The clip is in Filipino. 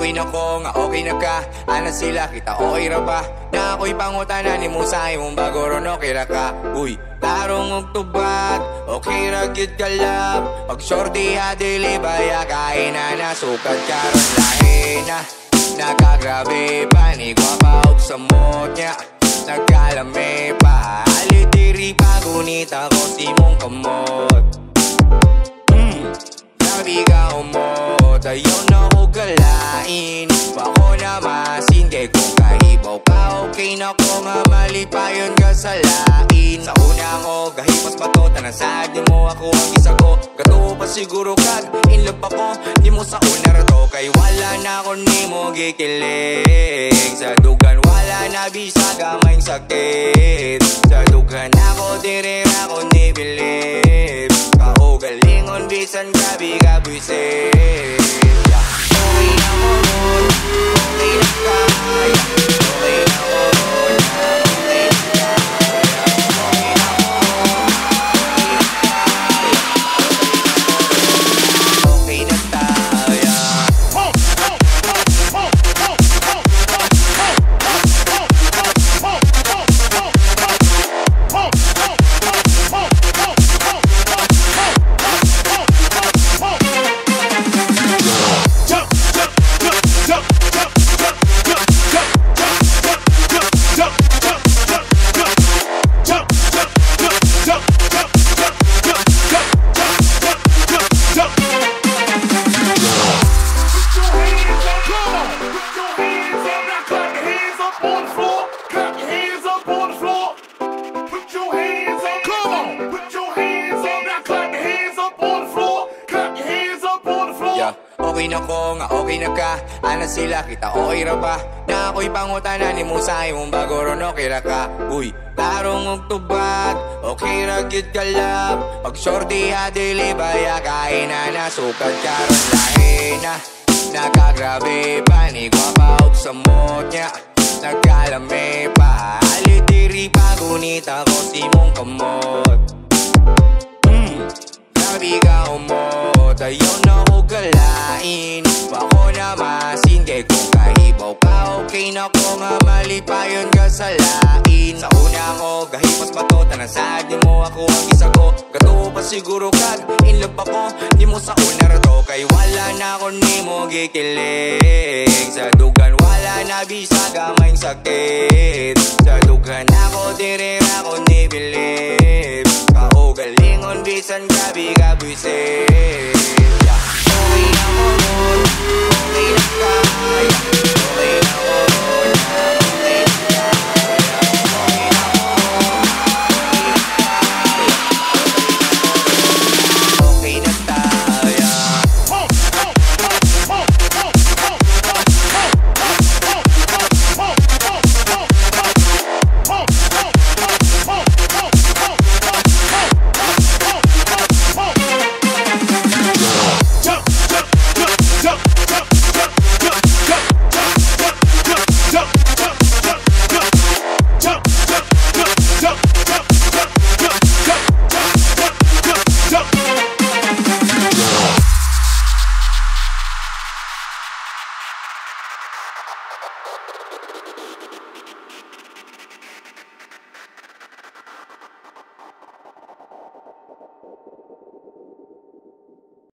okay na ko nga okay na ka. Ana sila kita okay ra ba? Na ako'y pangutanan ni mo sa imong bago ron okay ra ka. Uy, tarong og tubad, okay ra gyud ka love. Pag shorty ha dili baya kain na sukat karon lahi na. Nakagrabe pa ni gwapa og samot niya. Nagkalame pa alitiri pa gunit ako si mong kamot. Sabi ka umot, ayaw na ko galain. Bako na masin, kay kung kahibaw ka, okay na ko nga malipayon ka sa lain. Sa una ko, gahipas ba to, tanasad di mo ako ang isa ko. Katuo pa siguro kag, in love ako, di mo sa una rato. Kay wala na ko ni mo gikilig. Sa dugan wala na bisa gamayng sakit. Sa dugan ako, dirira ko ni believe. Kaugalingon bisan gabi kabwisit. Okay na ko ron, okay na kaya. Okay na ko ron, okay na kaya. Okay na ko ron, okay na kaya. Okay na ko nga okay na ka. Ana sila kita okay ra ba? Na ako'y pangutanan ni mo sa imong bago ron okay ra ka. Uy, tarong og tubad, okay ra gyud ka love. Pag shorty ha dili baya kain na sukat karon lahi na. Nakagrabe pa ni gwapa og samot niya. Nagkalame pa alitiri pa gunit ako si mong kamot. Sabi ka umot, ayaw na ko galain. Bako na masin, kay kung kahibaw ka, okay na ko nga malipayon ka sa lain. Sa una ko, gahipas ba to, tanasad di mo ako ang isa ko. Katuo pa siguro kag, in love ako, di mo sa una rato. Kay wala na ko ni mo gikilig. Sa dugan wala na bisa gamayng sakit. Sa dugan ako, dirira ko ni believe. Kaugalingon bisan gabi kabwisit.